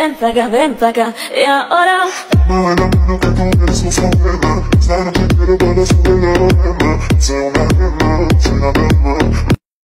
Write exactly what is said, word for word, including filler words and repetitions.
ven pa' acá, ven pa' acá. Y ahora me da miedo que tú eres su sobrina. Ya no te quiero para subir la arena. Sé una nena, soy una nena.